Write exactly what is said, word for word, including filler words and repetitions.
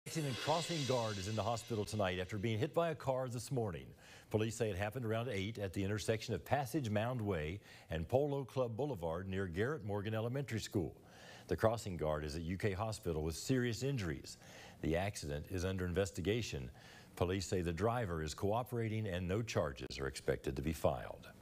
Lexington crossing guard is in the hospital tonight after being hit by a car this morning. Police say it happened around eight at the intersection of Passage Mound Way and Polo Club Boulevard near Garrett Morgan Elementary School. The crossing guard is at U K Hospital with serious injuries. The accident is under investigation. Police say the driver is cooperating and no charges are expected to be filed.